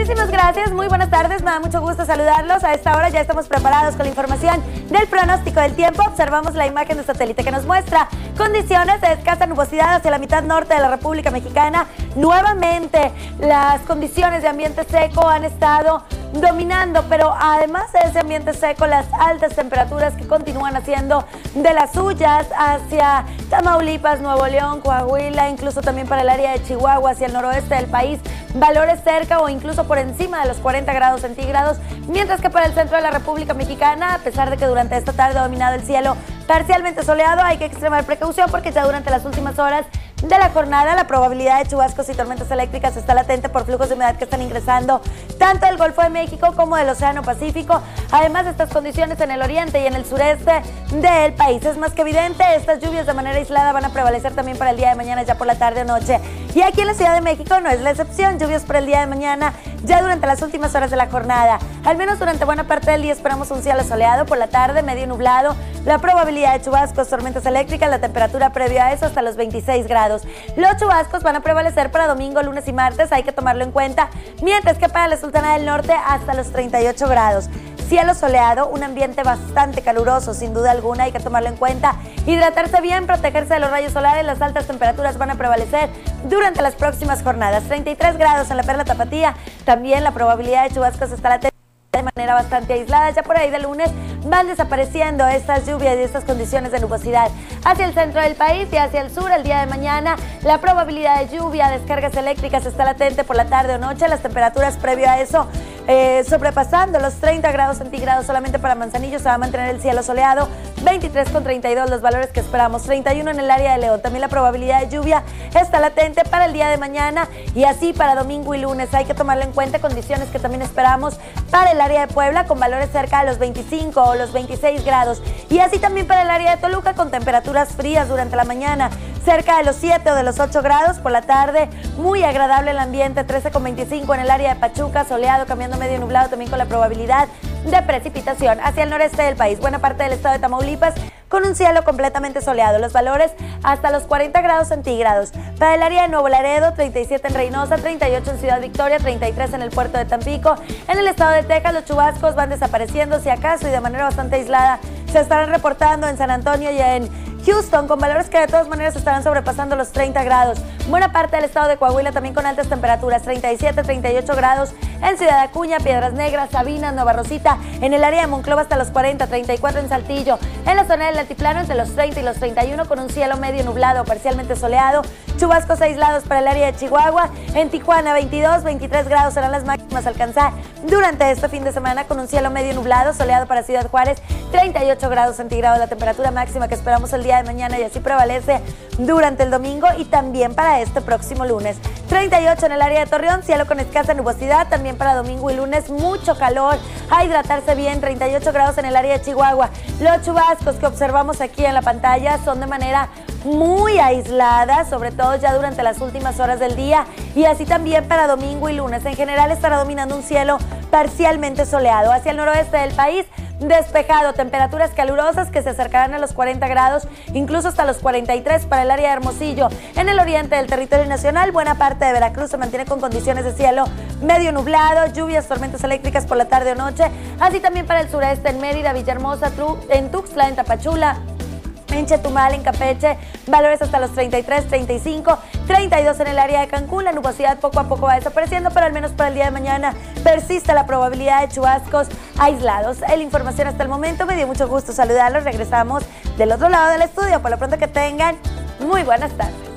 Muchísimas gracias, muy buenas tardes, me da mucho gusto saludarlos. A esta hora ya estamos preparados con la información del pronóstico del tiempo. Observamos la imagen de satélite que nos muestra condiciones de escasa nubosidad hacia la mitad norte de la República Mexicana. Nuevamente, las condiciones de ambiente seco han estado dominando, pero además de ese ambiente seco, las altas temperaturas que continúan haciendo de las suyas hacia Tamaulipas, Nuevo León, Coahuila, incluso también para el área de Chihuahua, hacia el noroeste del país, valores cerca o incluso por encima de los 40 grados centígrados, mientras que para el centro de la República Mexicana, a pesar de que durante esta tarde ha dominado el cielo parcialmente soleado, hay que extremar precaución porque ya durante las últimas horas de la jornada la probabilidad de chubascos y tormentas eléctricas está latente por flujos de humedad que están ingresando tanto del Golfo de México como del Océano Pacífico. Además, estas condiciones en el oriente y en el sureste del país es más que evidente. Estas lluvias de manera aislada van a prevalecer también para el día de mañana, ya por la tarde o noche. Y aquí en la Ciudad de México no es la excepción. Lluvias para el día de mañana ya durante las últimas horas de la jornada. Al menos durante buena parte del día esperamos un cielo soleado, por la tarde medio nublado. La probabilidad de chubascos, tormentas eléctricas, la temperatura previa a eso hasta los 26 grados. Los chubascos van a prevalecer para domingo, lunes y martes, hay que tomarlo en cuenta, mientras que para la Sultana del Norte hasta los 38 grados. Cielo soleado, un ambiente bastante caluroso, sin duda alguna, hay que tomarlo en cuenta. Hidratarse bien, protegerse de los rayos solares, las altas temperaturas van a prevalecer durante las próximas jornadas. 33 grados en la Perla Tapatía, también la probabilidad de chubascos está latente de manera bastante aislada. Ya por ahí de lunes van desapareciendo estas lluvias y estas condiciones de nubosidad. Hacia el centro del país y hacia el sur, el día de mañana, la probabilidad de lluvia, descargas eléctricas está latente por la tarde o noche. Las temperaturas previo a eso sobrepasando los 30 grados centígrados solamente para Manzanillo. Se va a mantener el cielo soleado, 23 con 32 los valores que esperamos, 31 en el área de León. También la probabilidad de lluvia está latente para el día de mañana y así para domingo y lunes. Hay que tomarlo en cuenta, condiciones que también esperamos para el área de Puebla con valores cerca de los 25 o los 26 grados y así también para el área de Toluca con temperaturas frías durante la mañana, cerca de los 7 o de los 8 grados, por la tarde muy agradable el ambiente, 13 con 25 en el área de Pachuca, soleado, cambiando medio nublado también con la probabilidad de precipitación. Hacia el noreste del país, buena parte del estado de Tamaulipas con un cielo completamente soleado, los valores hasta los 40 grados centígrados. Para el área de Nuevo Laredo, 37 en Reynosa, 38 en Ciudad Victoria, 33 en el puerto de Tampico. En el estado de Texas los chubascos van desapareciendo si acaso y de manera bastante aislada se estarán reportando en San Antonio y en Houston, con valores que de todas maneras estarán sobrepasando los 30 grados. Buena parte del estado de Coahuila también con altas temperaturas, 37, 38 grados en Ciudad Acuña, Piedras Negras, Sabinas, Nueva Rosita, en el área de Monclova hasta los 40, 34 en Saltillo, en la zona del Altiplano entre los 30 y los 31 con un cielo medio nublado, parcialmente soleado, chubascos aislados para el área de Chihuahua, en Tijuana 22, 23 grados serán las máximas a alcanzar durante este fin de semana con un cielo medio nublado, soleado para Ciudad Juárez, 38 grados centígrados la temperatura máxima que esperamos el día de mañana y así prevalece durante el domingo y también para este próximo lunes. 38 en el área de Torreón, cielo con escasa nubosidad, también para domingo y lunes mucho calor, a hidratarse bien, 38 grados en el área de Chihuahua. Los chubascos que observamos aquí en la pantalla son de manera muy aislada, sobre todo ya durante las últimas horas del día y así también para domingo y lunes. En general estará dominando un cielo parcialmente soleado. Hacia el noroeste del país, despejado, temperaturas calurosas que se acercarán a los 40 grados, incluso hasta los 43 para el área de Hermosillo. En el oriente del territorio nacional, buena parte de Veracruz se mantiene con condiciones de cielo medio nublado, lluvias, tormentas eléctricas por la tarde o noche, así también para el sureste, en Mérida, Villahermosa, en Tuxtla, en Tapachula, en Chetumal, en Campeche, valores hasta los 33, 35, 32 en el área de Cancún. La nubosidad poco a poco va desapareciendo, pero al menos para el día de mañana persiste la probabilidad de chubascos aislados. Es la información hasta el momento, me dio mucho gusto saludarlos. Regresamos del otro lado del estudio. Por lo pronto que tengan muy buenas tardes.